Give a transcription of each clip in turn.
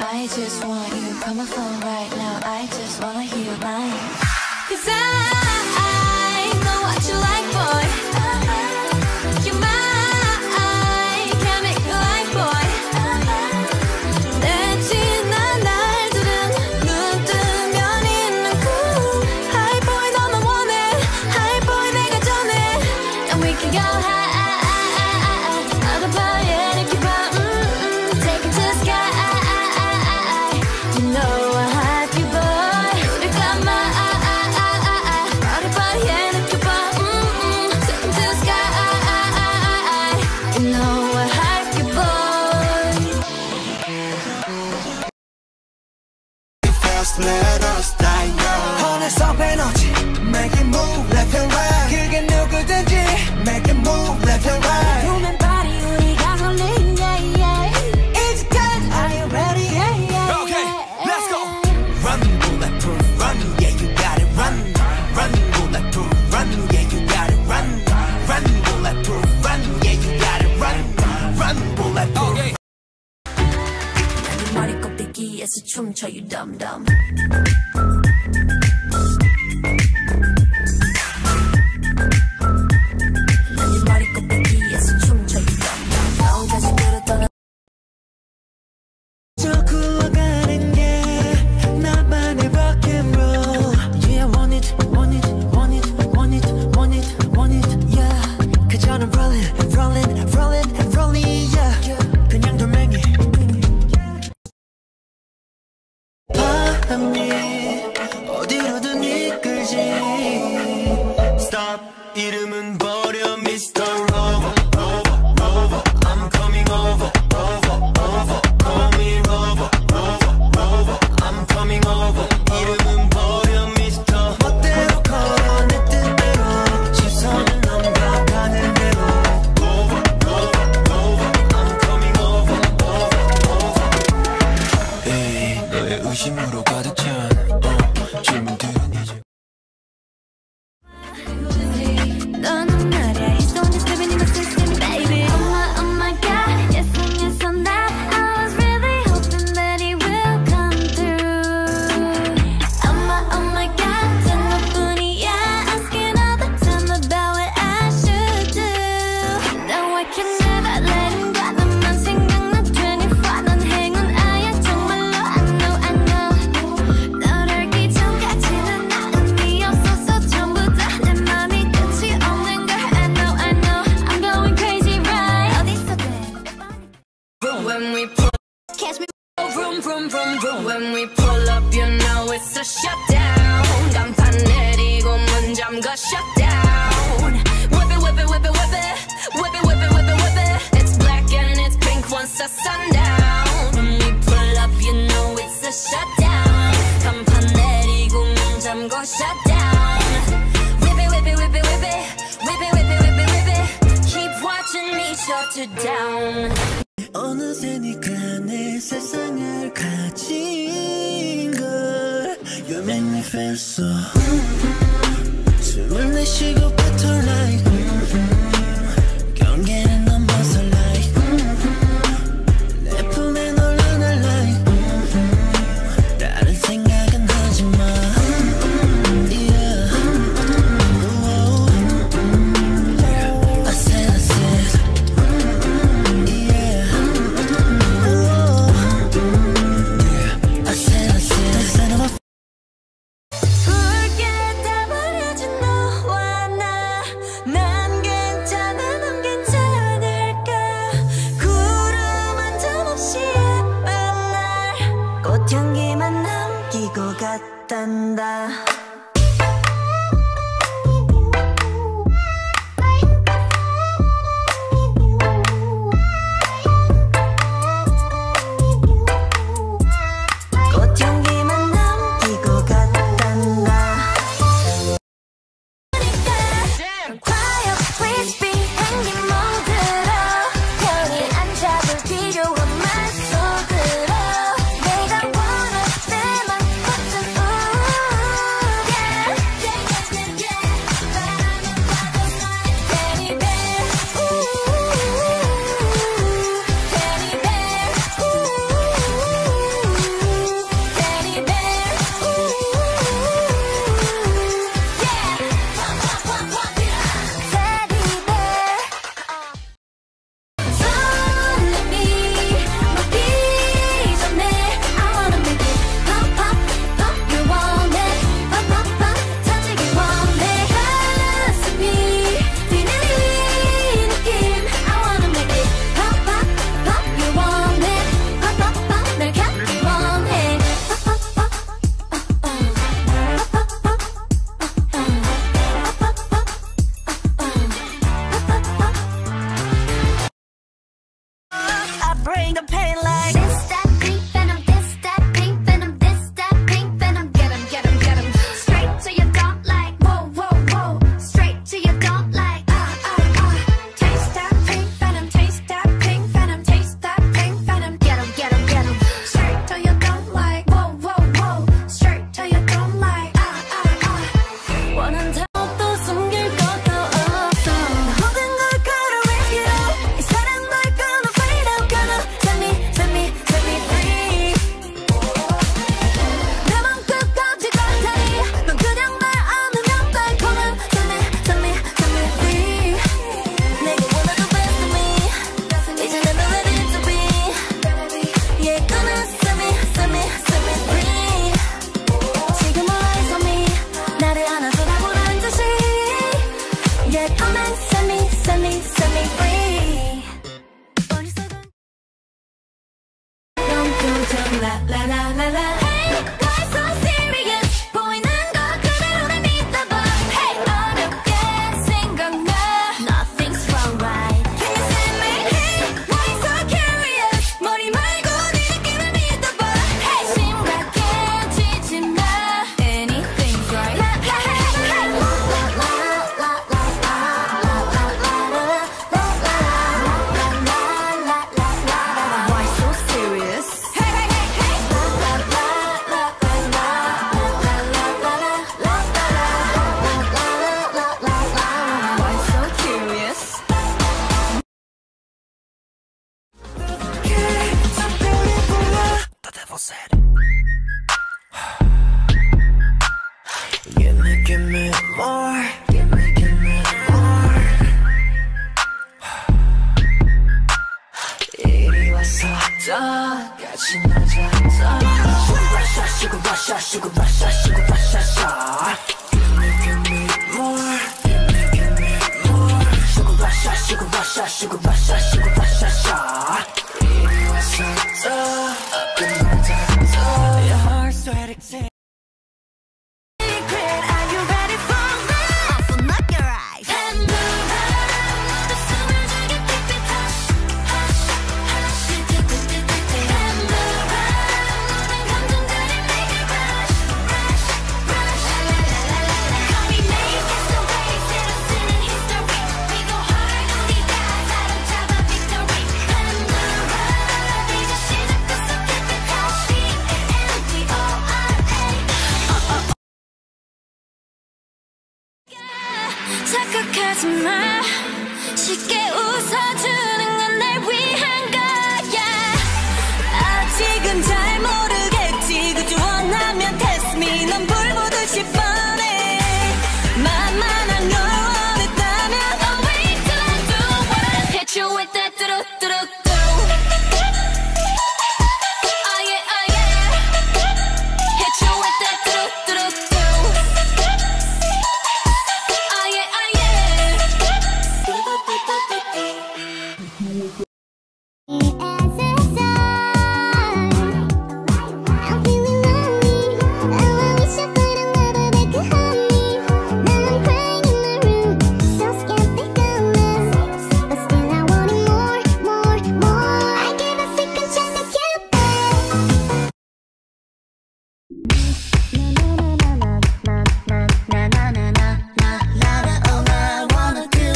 I just want you. Call my phone right now. I just wanna hear mine. 'Cause I know what you like, boy. You're mine. Can't make you like, boy. 내 지난 날들은 눈 뜨면 있는 cool. High boy 너만 원해. High boy 내가 전해. And we can go high. Out of fire, if you want, take it to the sky. You know I have you, boy. 우리 가마, out of fire, if you want, take it to the sky. You know I have you, boy. Fast, let us die young. 어느새 에너지, make it move left and right. 그게 누구든지, make it move left and right. 보면 party 우리가 설레, yeah, yeah. It's good, are you ready? Yeah, yeah, Okay, yeah. let's go. Run, bulletproof, run, yeah, you got it, run. Run, bulletproof, run, yeah, you got it, run. Run, bulletproof, run, yeah, you got it, run. Run, bulletproof. Okay. 네 머리 꼭대기에서 춤춰, you dumb dumb. 네 머리 꼭대기에서 춤춰, you dumb dumb. 나온까지 끌어떠나. 저 굴러가는 게 나만의 rock and roll. Yeah, want it, want it, want it, want it, want it, want it, yeah. 그저는 rolling, rolling, rolling, rolling, yeah. 그냥 돌멩이. 바람이 어디로든 이끌지. Stop, 이름은 버려 Mr. Rover, Rover, Rover. I'm coming over, over, over. Call me Rover, Rover, Rover. I'm coming over. 이름은 버려 Mr. 멋대로 걸어 내 뜻대로. 시선은 넘겨가는 대로. Rover, Rover, Rover. I'm coming over, over, over. Hey, 너의 의심으로 가득 찬 질문들은 이제 너는 말야, you don't just live in my system, baby. Oh my God, yes and yes on that. I was really hoping that it will come through. Oh my God, 단 너뿐이야. Asking all the time about what I should do. Now I can never let him go. 너만 생각나 24. 넌 행운아야 정말로. I know. 널 알기 전까지는 나음이 없었어. 전부 다 내 맘이 끝이 없는 걸. I know. I'm going crazy, right? 어디서든 when we pull, catch me vroom vroom vroom vroom. When we pull up, you know it's a shutdown. 간판 내리고 문 잠가 shutdown. Whip it, whip it, whip it, whip it, whip it, whip it, whip it, whip it. It's black and it's pink once the sundown. When we pull up, you know it's a shutdown. 간판 내리고 문 잠가 shutdown. Whip it, whip it, whip it, whip it, whip it, whip it, whip it, whip it. Keep watching me shut it down. 어느새 네가 내 세상을 가진 걸. You make me feel so. 숨을 내쉬고 battle like. 경계는 넘어서 like. 내 품에 널 안아 like. 다른 생각은 하지 마. Yeah. Whoa. I said. Yeah. Whoa. I said. 붉게 타버려진 너와 나 la la la la la. Hey, why so serious? 보이는 거 그대로 날 믿어봐. Hey, 어렵게 생각나. Nothing's wrong, right? Can you see me? Hey, why so curious? 머리 말고 네 느낌을 믿어봐. Hey, 심각해지지 마. Anything's right. La la la la la la la la la la la la. Why so serious? Hey hey hey hey. La la la la la la la la la la. Why so curious? The devil said, give me more, give me more. 이리 와서 더 같이 놀자. Sugar rush, sugar rush, sugar rush, sugar rush, give me more, give me more. Sugar rush, sugar rush, sugar rush, sugar rush, 이리 와서 더 끝나자. Your heart's ready to. Secret, are you ready for this? Open up your eyes. And move around, 모두 숨을 죽여 keep it hush, hush, hush. And move around, 모든 감정들이 make it rush, rush, rush. Call me make it so great, 새로 쓰는 history. We go hard, 우리가 사로잡아 victory. And move around, 이제 시작됐어 keep it hush, and we all are 착각하지 마. 쉽게 웃어주는 건 날 위한 거야. 아직은 잘 모르겠지. 그저 원하면 test me. 넌 불보듯이 뻔해. 만만한 걸 원했다면 I'll wait till I do what I hit you with that 뚜루뚜루뚜. Oh yeah, oh yeah. Hit you with that 뚜루뚜루뚜. Oh yeah, oh yeah. I'm feeling lonely. I wish I could have loved her like a honey. Now I'm crying in my room, so scared they gonna. But still I wanted more, more, more. I gave a second chance to get back. All I wanna do.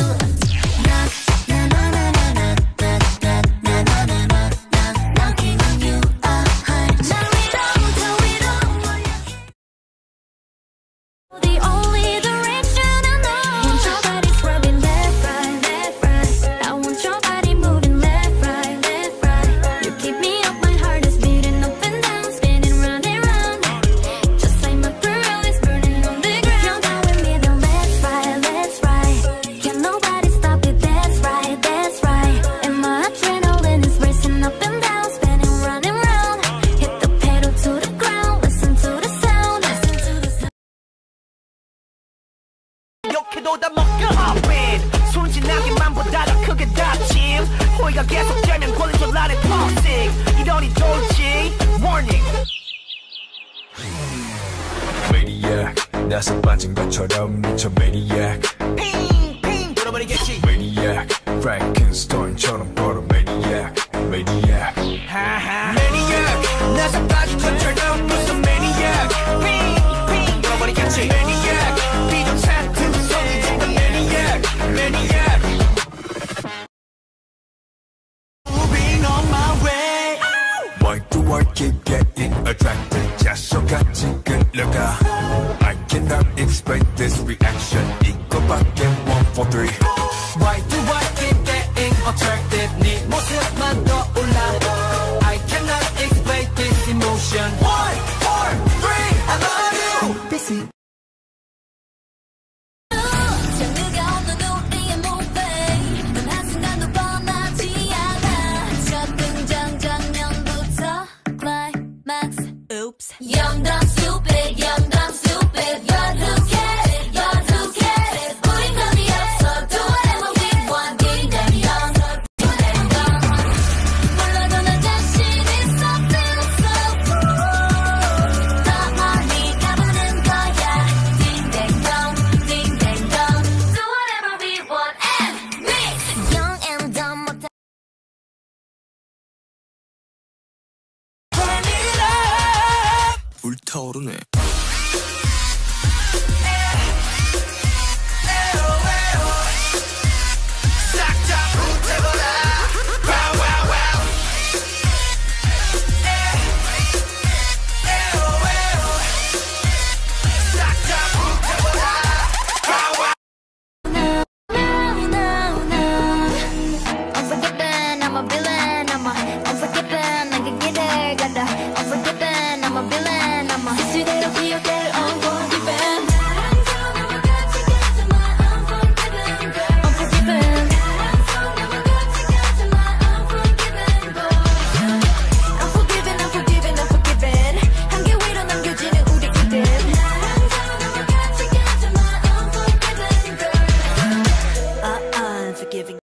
Knocking on you hard. The only direction I know. Want your body scrubbing left, right, left, right. I want your body moving left, right, left, right. You keep me up, my heart is beating up and down, spinning round and round. Just like my pearl is burning on the ground. If you're down with me, then let's ride, let's ride. Can nobody stop it? That's right, that's right. And my adrenaline is racing up and down, spinning round and round. Hit the pedal to the ground, listen to the sound, listen to the sound. 욕해도 다 먹혀 up-in 순진하기만 보다 더 크게 다침 호의가 계속되면 걸린 아래 toxic 이러니 좋지 warning Maniac 나서 빠진 것처럼 미쳐 Maniac 핑핑 돌아버리겠지 Maniac Frankenstein처럼 걸어 Maniac Maniac 하하 Maniac 나서 빠진 것처럼 무슨 Maniac 핑핑 돌아버리겠지 Maniac 비정상품 속이 진짜 Maniac Maniac Moving on my way Why do I keep getting attracted 자석같이 끌려가 I cannot explain this reaction 이거밖에 1, 4, 3 Why do I keep getting attracted 네 모습만 떠올라 I cannot explain this emotion 1, 4, 3 I love you busy 장르가 없는 우리의 movie 단 한순간도 뻔하지 않아 첫 등장 장면부터 climax oops Young dumb stupid young dumb stupid You're too cares you're too cares 우린 감이 없어 do whatever we want getting them young 물러도 나 자신 있어 feel so 불타오르네.